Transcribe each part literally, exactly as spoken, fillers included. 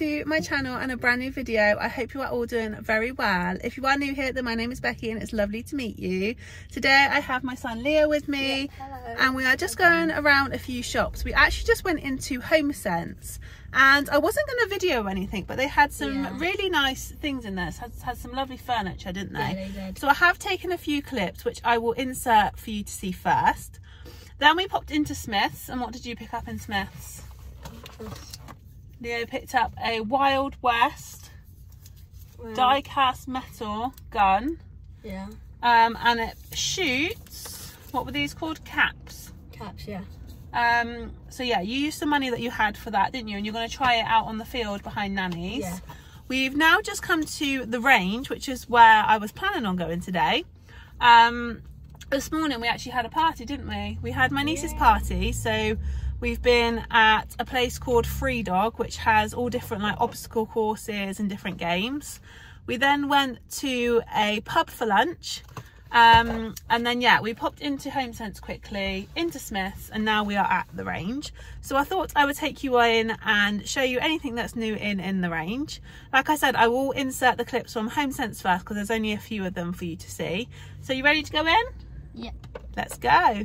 to my channel and a brand new video. I hope you are all doing very well. If you are new here, then my name is Becky and it's lovely to meet you. Today I have my son Leo with me. Yeah, hello. And we are just going around a few shops. We actually just went into HomeSense and I wasn't going to video or anything, but they had some Yeah. really nice things in there. It had, had some lovely furniture, didn't they? Yeah, they did. So I have taken a few clips which I will insert for you to see first. Then we popped into Smith's, and what did you pick up in Smith's? Leo picked up a Wild West Wow. die-cast metal gun. Yeah. Um, and it shoots, what were these called? Caps. Caps, yeah. Um, so yeah, you used the money that you had for that, didn't you? And you're going to try it out on the field behind Nanny's. Yeah. We've now just come to the range, which is where I was planning on going today. Um, this morning we actually had a party, didn't we? We had my niece's Yeah. party, so we've been at a place called Free Dog, which has all different like obstacle courses and different games. We then went to a pub for lunch, um, and then yeah, we popped into HomeSense quickly, into Smith's, and now we are at the range. So I thought I would take you in and show you anything that's new in in the range. Like I said, I will insert the clips from HomeSense first because there's only a few of them for you to see. So you ready to go in? Yep. Let's go.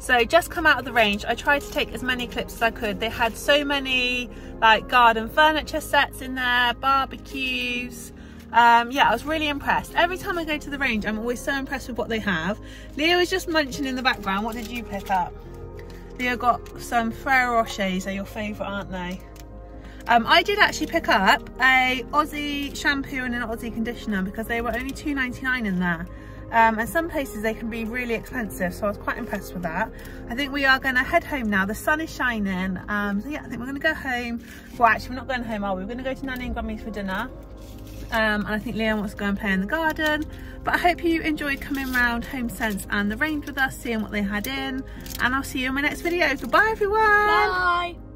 So just come out of the range. I tried to take as many clips as I could. They had so many like garden furniture sets in there, barbecues. Um, yeah, I was really impressed. Every time I go to the range, I'm always so impressed with what they have. Leo was just munching in the background. What did you pick up? Leo got some Ferrero Rochers. They're your favourite, aren't they? Um, I did actually pick up a Aussie shampoo and an Aussie conditioner because they were only two ninety-nine in there. Um, and some places they can be really expensive, so I was quite impressed with that. I think we are going to head home now. The sun is shining. Um, so yeah, I think we're going to go home. Well, actually, we're not going home, are we? We're going to go to Nanny and Grummy's for dinner. Um, and I think Leo wants to go and play in the garden. But I hope you enjoyed coming around HomeSense and the range with us, seeing what they had in. And I'll see you in my next video. Goodbye, everyone. Bye.